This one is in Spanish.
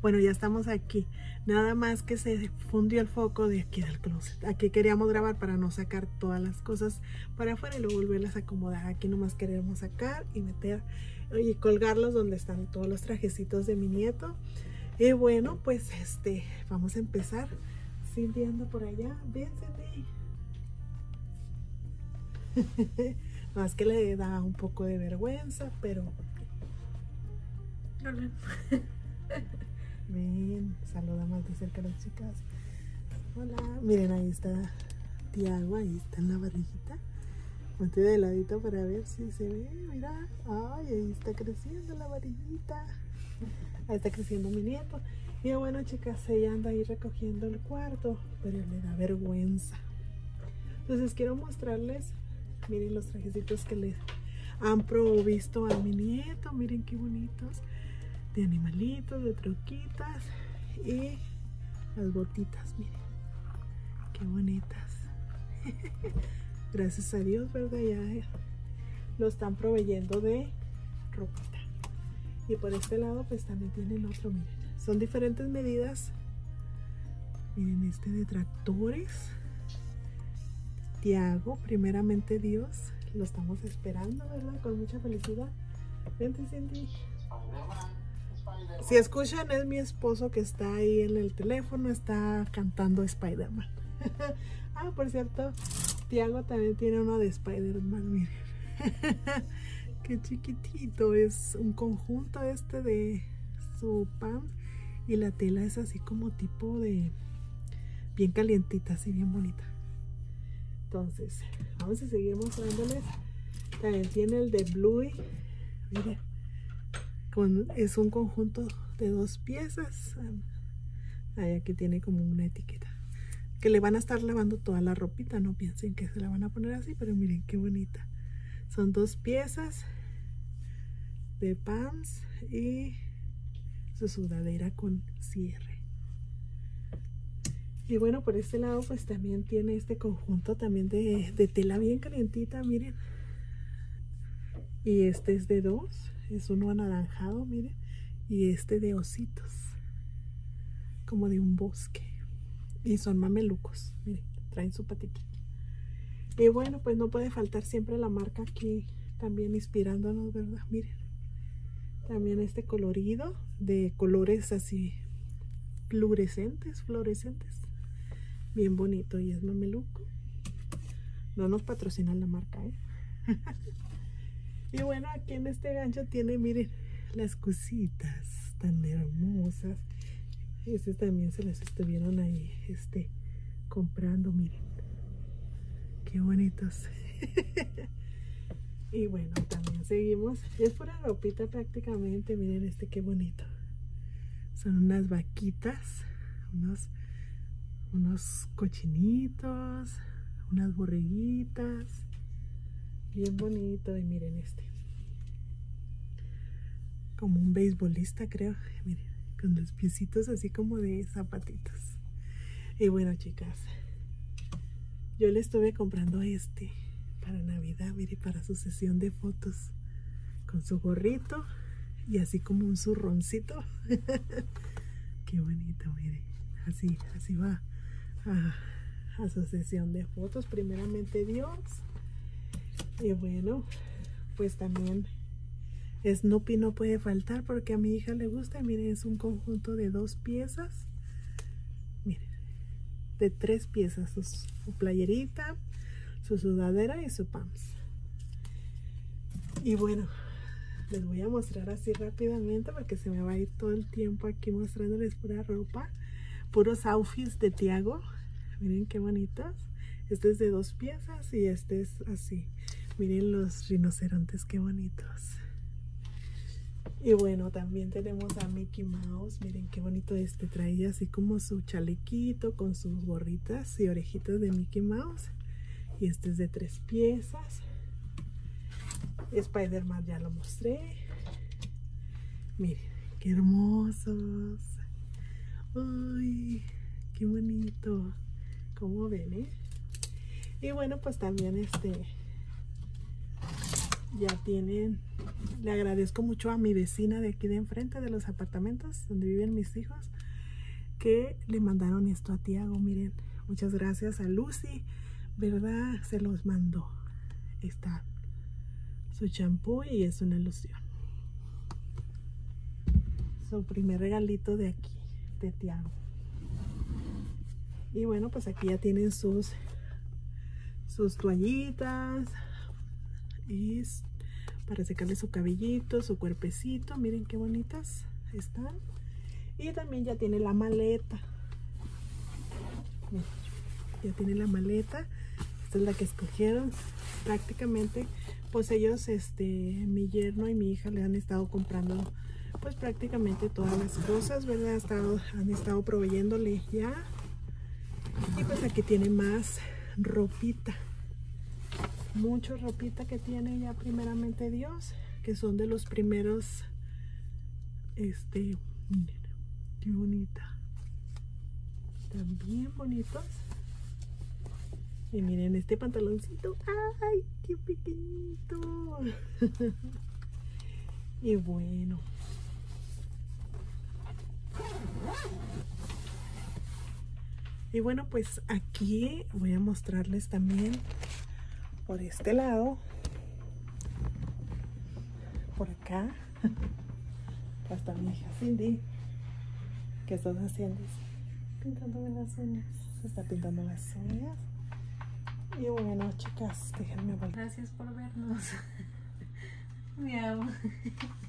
Bueno, ya estamos aquí. Nada más que se fundió el foco de aquí del closet. Aquí queríamos grabar para no sacar todas las cosas para afuera y luego volverlas a acomodar. Aquí nomás queremos sacar y meter y colgarlos donde están todos los trajecitos de mi nieto. Y bueno, pues vamos a empezar. Cindy anda por allá. Ven, Cindy. Más que le da un poco de vergüenza, pero... Hola. Ven, saluda más de cerca a las chicas. Hola. Miren, ahí está Tiago, ahí está en la barriguita. Ponte de ladito para ver si se ve. Mira, ay, ahí está creciendo la barriguita. Ahí está creciendo mi nieto. Y bueno, chicas, ella anda ahí recogiendo el cuarto, pero le da vergüenza. Entonces quiero mostrarles, miren los trajecitos que le han provisto a mi nieto. Miren qué bonitos, de animalitos, de troquitas y las botitas, miren qué bonitas. Gracias a Dios, ¿verdad? Ya lo están proveyendo de ropita. Y por este lado pues también tienen otro, miren, son diferentes medidas. Miren, de tractores. Tiago, primeramente Dios, lo estamos esperando, ¿verdad? Con mucha felicidad. Vente, Cindy. Si escuchan, es mi esposo que está ahí en el teléfono, está cantando Spider-Man. Ah, por cierto, Tiago también tiene uno de Spider-Man, miren. Qué chiquitito, es un conjunto de su pan y la tela es así como tipo de bien calientita, así bien bonita. Entonces, vamos a seguir mostrándoles. También tiene el de Bluey, miren. Es un conjunto de 2 piezas. Ahí aquí tiene como una etiqueta que le van a estar lavando toda la ropita, no piensen que se la van a poner así, pero miren qué bonita. Son 2 piezas de pants y su sudadera con cierre. Y bueno, por este lado pues también tiene este conjunto también de tela bien calientita, miren. Y es de 2, es uno anaranjado, miren, y de ositos, como de un bosque. Y son mamelucos, miren, traen su patita. Y bueno, pues no puede faltar siempre la marca aquí, también inspirándonos, ¿verdad? Miren, también colorido, de colores así fluorescentes, bien bonito, y es mameluco. No nos patrocinan la marca, ¿eh? Y bueno, aquí en este gancho tiene, miren, las cositas tan hermosas. También se las estuvieron ahí comprando, miren. Qué bonitos. Y bueno, también seguimos. Es pura ropita prácticamente, miren qué bonito. Son unas vaquitas, unos cochinitos, unas borreguitas. Bien bonito. Y miren como un beisbolista, creo. Miren, con los piecitos así como de zapatitos. Y bueno, chicas, yo le estuve comprando para Navidad, mire, para su sesión de fotos, con su gorrito y así como un zurroncito. Qué bonito, mire. Así va a su sesión de fotos, primeramente Dios. Y bueno, pues también Snoopy no puede faltar porque a mi hija le gusta. Miren, es un conjunto de 2 piezas. Miren, de 3 piezas. Su playerita, su sudadera y su pants. Y bueno, les voy a mostrar así rápidamente porque se me va a ir todo el tiempo aquí mostrándoles pura ropa. Puros outfits de Tiago. Miren qué bonitos. Este es de 2 piezas y este es así. Miren los rinocerontes, qué bonitos. Y bueno, también tenemos a Mickey Mouse. Miren qué bonito trae así como su chalequito con sus gorritas y orejitas de Mickey Mouse. Y es de 3 piezas. Spider-Man ya lo mostré. Miren, qué hermosos. Ay, qué bonito. ¿Cómo ven, Y bueno, pues también ya tienen Le agradezco mucho a mi vecina de aquí de enfrente de los apartamentos donde viven mis hijos, que le mandaron esto a Tiago. Miren, muchas gracias a Lucy, ¿verdad? Se los mandó. Está su champú y es una loción. Su primer regalito de aquí, de Tiago. Y bueno, pues aquí ya tienen sus toallitas y para secarle su cabellito, su cuerpecito. Miren qué bonitas están. Y también ya tiene la maleta. Ya tiene la maleta. Esta es la que escogieron. Prácticamente, pues ellos, mi yerno y mi hija le han estado comprando, pues prácticamente todas las cosas, ¿verdad? Han estado proveyéndole ya. Y pues aquí tiene más ropita. Mucho ropita que tiene ya primeramente Dios, que son de los primeros. Miren, qué bonita. Están bien bonitos. Y miren este pantaloncito. ¡Ay, qué pequeñito! Y bueno. Y bueno, pues aquí voy a mostrarles también por este lado. Por acá. Acá está mi hija Cindy. ¿Qué estás haciendo? Pintándome las uñas. Se está pintando las uñas. Y bueno, chicas, déjenme volver. Gracias por vernos. Miau.